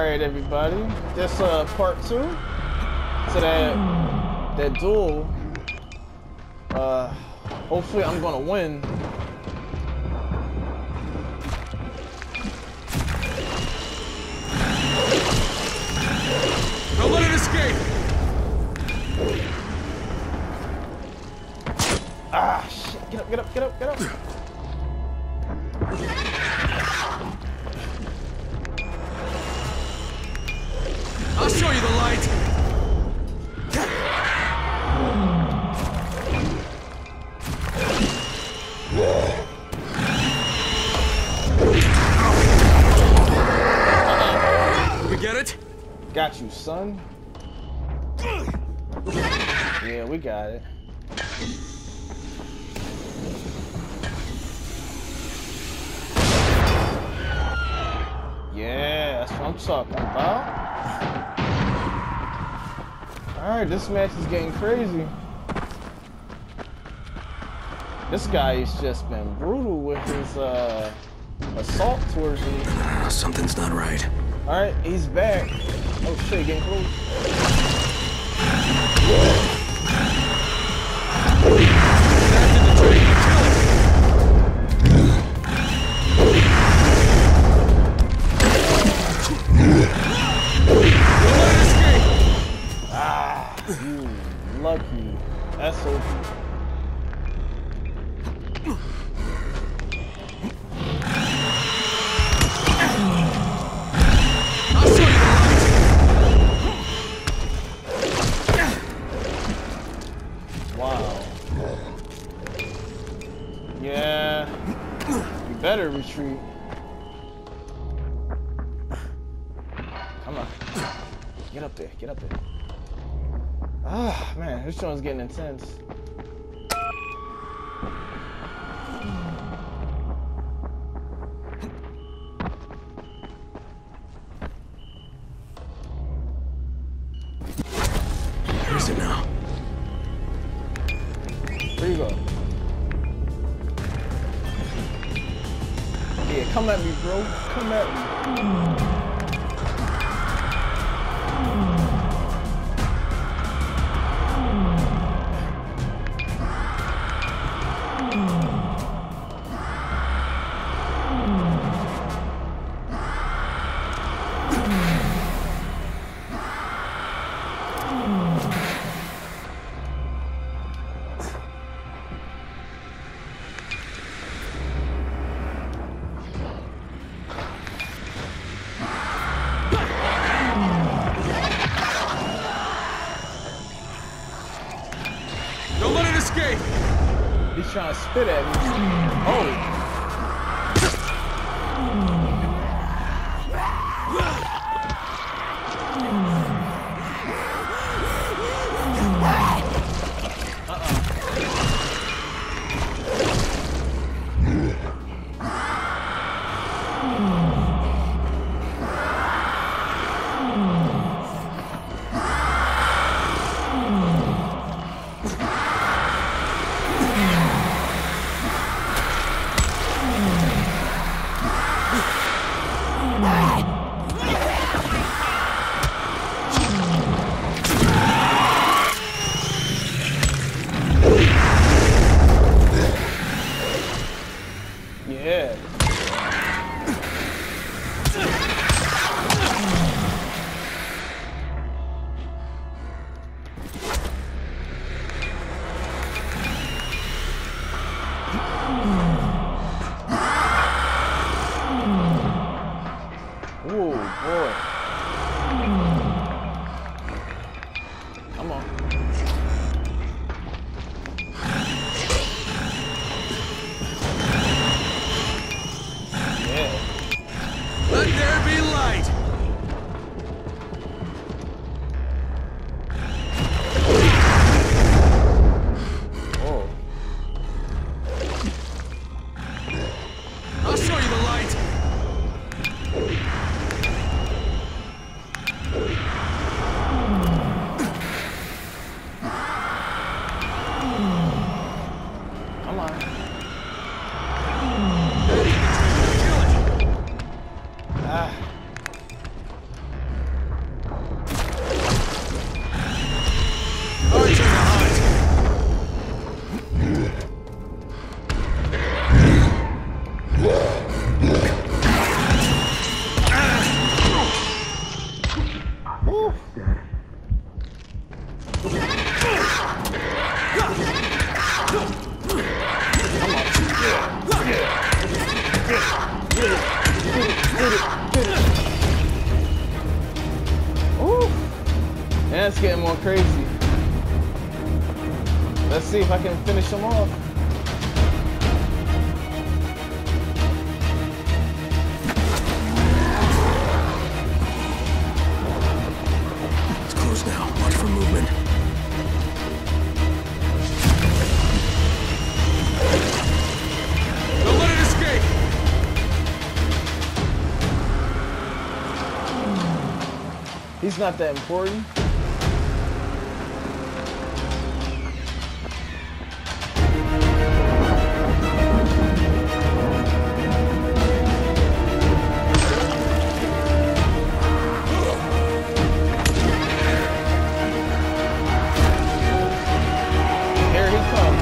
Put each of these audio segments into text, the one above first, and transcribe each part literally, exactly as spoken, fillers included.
Alright, everybody. This uh part two to that that duel. Uh hopefully I'm gonna win. Don't let it escape! Ah shit, get up, get up, get up, get up. I'll show you the light. We get it? Got you, son. Yeah, we got it. Yeah, that's what I'm talking about. Alright, this match is getting crazy. This guy's just been brutal with his uh, assault towards me. Something's not right. Alright, he's back. Oh shit, getting close. Ah, you lucky. That's O P. Yeah, you better retreat. Come on. Get up there, get up there. Ah, man, this one's getting intense. Where is it now? Where you go? Yeah, come at me, bro. Come at me. Don't let it escape! He's trying to spit at me. Oh! Yeah. Oh boy. Come on. Let there be light! Oh. I'll show you the light! Come on. Ah. Get it, get it. Ooh. And it's getting more crazy. Let's see if I can finish him off. It's close now. Watch for movement. Don't let it escape! He's not that important. Here he comes.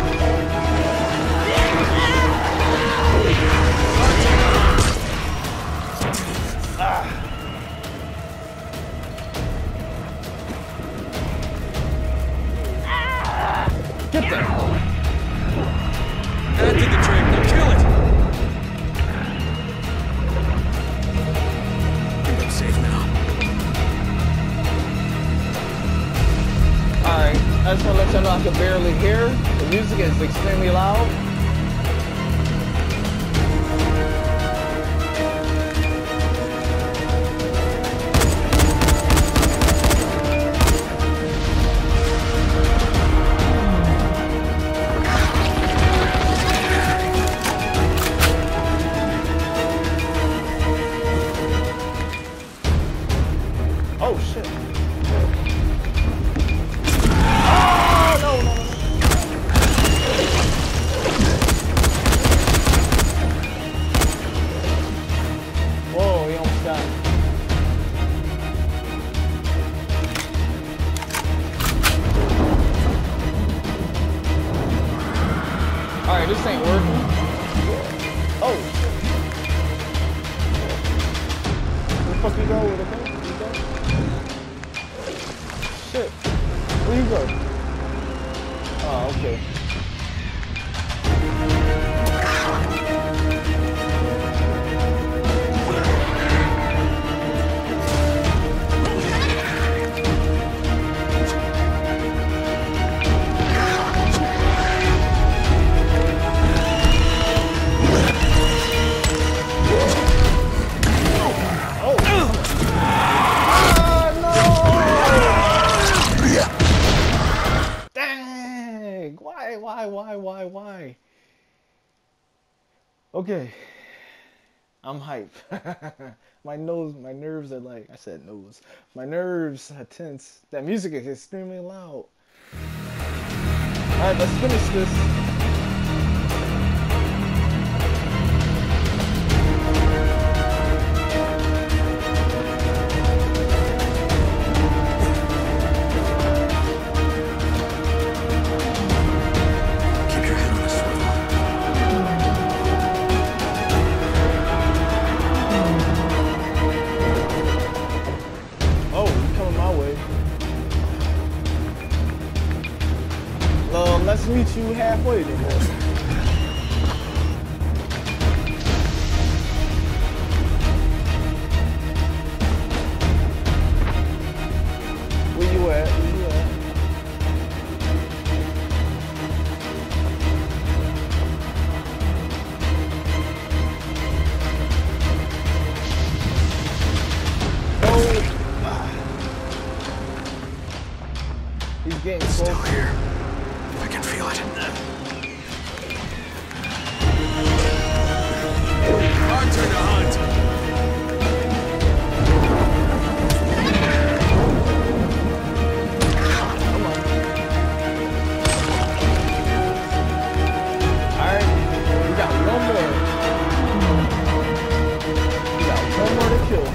Ah. Get there! Add to the train. Now kill it! I think I'm safe now. Alright, I just want to let y'all know I can barely hear. The music is extremely loud. Oh shit. Oh no no no. Whoa, he almost got it. Alright, this ain't working. Oh shit. Where the fuck you go with it, man? Shit. Where you go? Oh, okay. Why, why, why, why, why? Okay. I'm hype. My nose, my nerves are like, I said nose. My nerves are tense. That music is extremely loud. Alright, let's finish this. Let's meet you halfway then. Where you at? Where you at? Oh. He's getting close. Still here. I can feel it. Our turn to hunt. Come on. Alright, we got one more. We got one more to kill.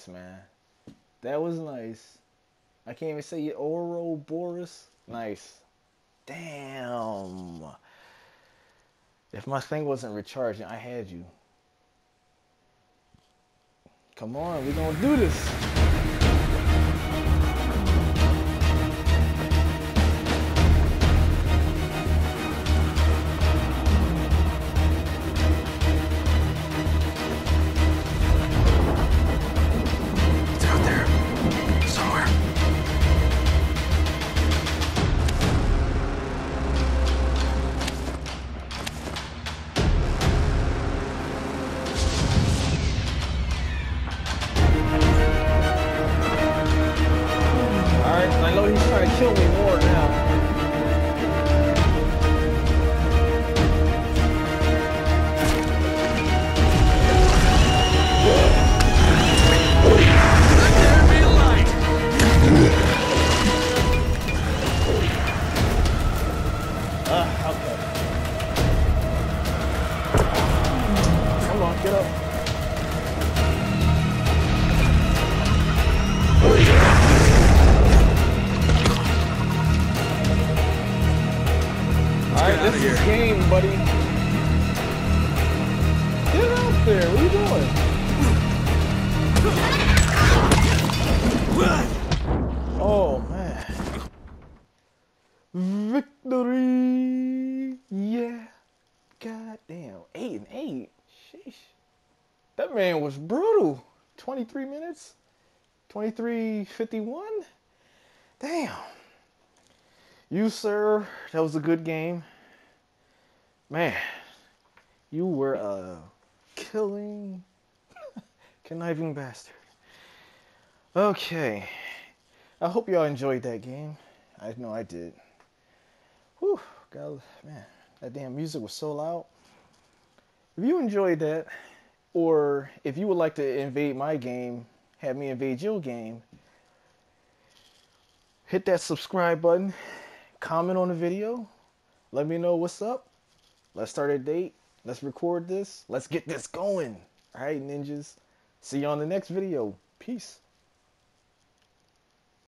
nice, man. That was nice. I can't even say it. Ouroboros. Nice. Damn. If my thing wasn't recharging, I had you. Come on, we're gonna do this. It's out there. Somewhere. Alright, I know he's trying to kill me more now. Ah, okay. Come on, get up. Alright, this is game, buddy. Get out there, what are you doing? Oh, man. Victory! Yeah. God damn. Eight and eight. Sheesh. That man was brutal. twenty-three minutes? twenty-three fifty-one? Damn. You, sir, that was a good game. Man, you were a killing, conniving bastard. Okay. I hope y'all enjoyed that game. I know I did. Whew, God, man, that damn music was so loud. If you enjoyed that, or if you would like to invade my game, have me invade your game, hit that subscribe button, comment on the video, let me know what's up. Let's start a date. Let's record this. Let's get this going. All right, ninjas. See you on the next video. Peace.